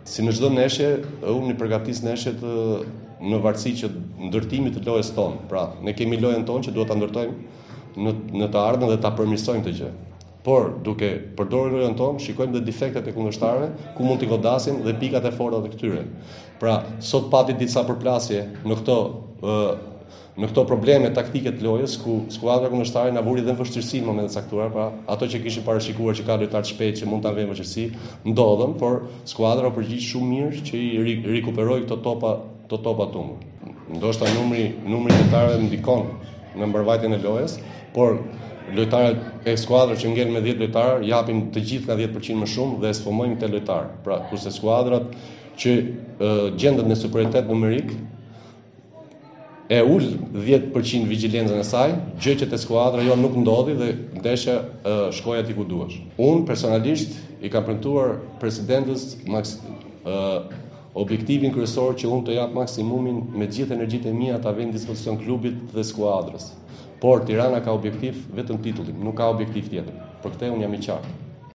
Si në çdo ndeshje, unë i përgatis ndeshjet në varësi që ndërtimit të lojës tonë. Pra, ne kemi lojën tonë që duhet ta ndërtojmë në të ardhmen dhe ta përmirësojmë këtë gjë. Por duke përdorur lojën tonë, shikojmë dhe defektet e kundërshtarëve, ku mund t'i godasim dhe pikat e forta të këtyre. Pra, sot pati disa përplasje në këto probleme taktike të lojës, ku skuadra kundërshtare na vuri dhe në vështirësi në momente caktuara, pra ato që kishin parashikuar që ka lojtar të shpejtë që mund ta vënë vështirësi, ndodhen, por skuadra u përgjigj shumë mirë që i rikuperoi këto topa tumbur. Ndoshta numri lojtarëve ndikon në mbarvajtjen e lojës, por lojtarët e skuadrës që ngel me 10 lojtarë japin të gjithë nga 10% më shumë dhe sfumojnë këtë lojtar. Pra, kurse skuadrat që gjendet në superioritet numerik e ul 10% vigjilencën e saj, gjë që te skuadra jo nuk ndodhi dhe ndeshja shkoi aty ku duhesh. Unë personalisht i kam premtuar presidentës objektivin kryesor që unë të jap maksimumin me gjithë energjitë e mia ta vë në dispozicion klubit dhe skuadrës. Por Tirana ka objektiv vetëm titullin, nuk ka objektiv tjetër. Për këtë unë jam i qartë.